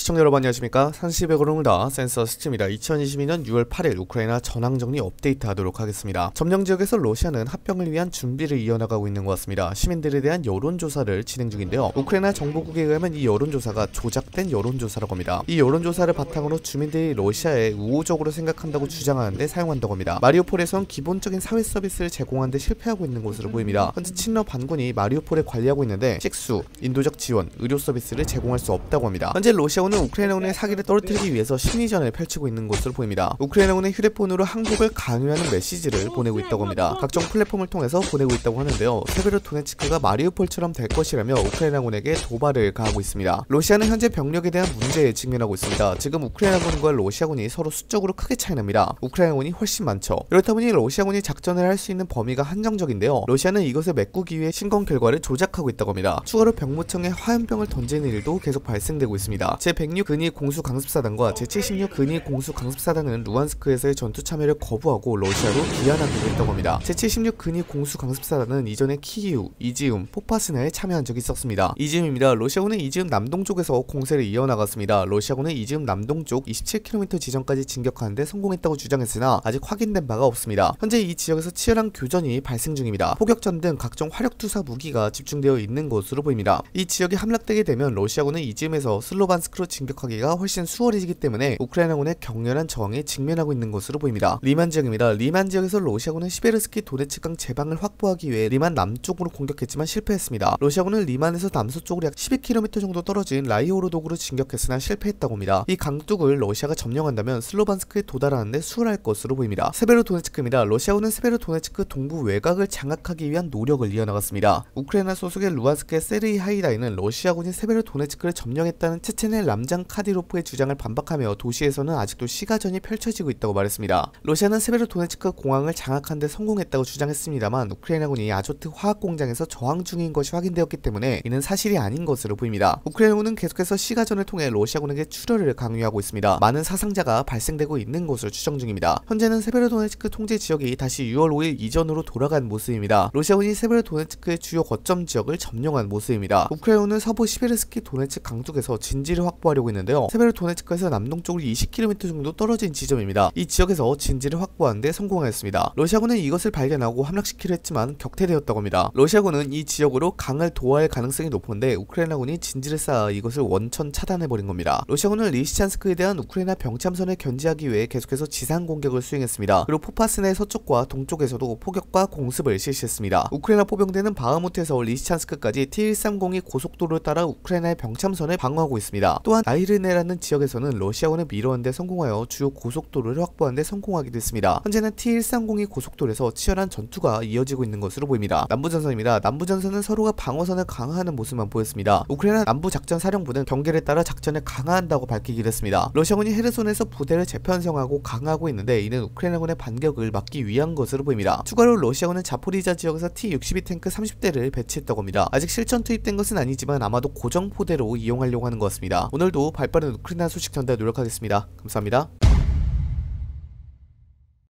시청자 여러분 안녕하십니까. 산시백을 오늘다 센서 스팀이다. 2022년 6월 8일 우크라이나 전황정리 업데이트 하도록 하겠습니다. 점령지역에서 러시아는 합병을 위한 준비를 이어나가고 있는 것 같습니다. 시민들에 대한 여론조사를 진행 중인데요. 우크라이나 정보국에 의하면 이 여론조사가 조작된 여론조사라고 합니다. 이 여론조사를 바탕으로 주민들이 러시아에 우호적으로 생각한다고 주장하는데 사용한다고 합니다. 마리우폴에선 기본적인 사회 서비스를 제공하는 데 실패하고 있는 것으로 보입니다. 현재 친러 반군이 마리우폴에 관리하고 있는데 식수, 인도적 지원, 의료 서비스를 제공할 수 없다고 합니다. 현재 러시아군은 우크라이나군의 사기를 떨어뜨리기 위해서 심리전을 펼치고 있는 것으로 보입니다. 우크라이나군의 휴대폰으로 항복을 강요하는 메시지를 보내고 있다고 합니다. 각종 플랫폼을 통해서 보내고 있다고 하는데요. 세베로도네츠크가 마리우폴처럼 될 것이라며 우크라이나군에게 도발을 가하고 있습니다. 러시아는 현재 병력에 대한 문제에 직면하고 있습니다. 지금 우크라이나군과 러시아군이 서로 수적으로 크게 차이납니다. 우크라이나군이 훨씬 많죠. 이렇다 보니 러시아군이 작전을 할 수 있는 범위가 한정적인데요. 러시아는 이것을 메꾸기 위해 신검 결과를 조작하고 있다고 합니다. 추가로 병무청에 화염병을 던지는 일도 계속 발생되고 있습니다. 제106 근위 공수 강습사단과 제76 근위 공수 강습사단은 루안스크에서의 전투 참여를 거부하고 러시아로 귀환하기로 했다고 합니다. 제76 근위 공수 강습사단은 이전에 키이우, 이지움, 포파스나에 참여한 적이 있었습니다. 이지움입니다. 러시아군은 이지움 남동쪽에서 공세를 이어나갔습니다. 러시아군은 이지움 남동쪽 27km 지점까지 진격하는데 성공했다고 주장했으나 아직 확인된 바가 없습니다. 현재 이 지역에서 치열한 교전이 발생 중입니다. 포격전 등 각종 화력투사 무기가 집중되어 있는 것으로 보입니다. 이 지역이 함락되게 되면 러시아군은 이지움에서 슬로반스크로 진격하기가 훨씬 수월해지기 때문에 우크라이나군의 격렬한 저항에 직면하고 있는 것으로 보입니다. 리만 지역입니다. 리만 지역에서 러시아군은 시베르스키 도네츠강 제방을 확보하기 위해 리만 남쪽으로 공격했지만 실패했습니다. 러시아군은 리만에서 남서쪽으로 약 12km 정도 떨어진 라이오르독으로 진격했으나 실패했다고 합니다. 이 강둑을 러시아가 점령한다면 슬로반스크에 도달하는데 수월할 것으로 보입니다. 세베로도네츠크입니다. 러시아군은 세베로도네츠크 동부 외곽을 장악하기 위한 노력을 이어나갔습니다. 우크라이나 소속의 루안스크의 세르이 하이다이는 러시아군이 세베로도네츠크를 점령했다는 체체네 람잔 카디로프의 주장을 반박하며 도시에서는 아직도 시가전이 펼쳐지고 있다고 말했습니다. 러시아는 세베로도네츠크 공항을 장악하는 데 성공했다고 주장했습니다만 우크라이나군이 아조트 화학공장에서 저항 중인 것이 확인되었기 때문에 이는 사실이 아닌 것으로 보입니다. 우크라이나군은 계속해서 시가전을 통해 러시아군에게 출혈을 강요하고 있습니다. 많은 사상자가 발생되고 있는 것으로 추정 중입니다. 현재는 세베로도네츠크 통제 지역이 다시 6월 5일 이전으로 돌아간 모습입니다. 러시아군이 세베로도네츠크의 주요 거점 지역을 점령한 모습입니다. 우크라이나군은 서부 시베르스키 도네츠 강둑에서 진지를 확보하려고 했는데요. 세베로도네츠크에서 남동쪽으로 20km 정도 떨어진 지점입니다. 이 지역에서 진지를 확보하는 데 성공하였습니다. 러시아군은 이것을 발견하고 함락시키려 했지만 격퇴되었다고 합니다. 러시아군은 이 지역으로 강을 도하할 가능성이 높은데 우크라이나군이 진지를 쌓아 이것을 원천 차단해버린 겁니다. 러시아군은 리시찬스크에 대한 우크라이나 병참선을 견제하기 위해 계속해서 지상 공격을 수행했습니다. 그리고 포파스나의 서쪽과 동쪽에서도 포격과 공습을 실시했습니다. 우크라이나 포병대는 바흐무트에서 리시찬스크까지 T-130이 고속도로를 따라 우크라이나의 병참선을 방어하고 있습니다. 또한 나이르네라는 지역에서는 러시아군을 미루는 데 성공하여 주요 고속도로를 확보하는 데 성공하기도 했습니다. 현재는 T-130이 고속도로에서 치열한 전투가 이어지고 있는 것으로 보입니다. 남부전선입니다. 남부전선은 서로가 방어선을 강화하는 모습만 보였습니다. 우크라이나 남부작전사령부는 경계를 따라 작전을 강화한다고 밝히기도 했습니다. 러시아군이 헤르손에서 부대를 재편성하고 강화하고 있는데 이는 우크라이나군의 반격을 막기 위한 것으로 보입니다. 추가로 러시아군은 자포리자 지역에서 T-62 탱크 30대를 배치했다고 합니다. 아직 실전 투입된 것은 아니지만 아마도 고정포대로 이용하려고 하는 것 같습니다. 오늘도 발빠른 우크라이나 소식 전달 노력하겠습니다. 감사합니다.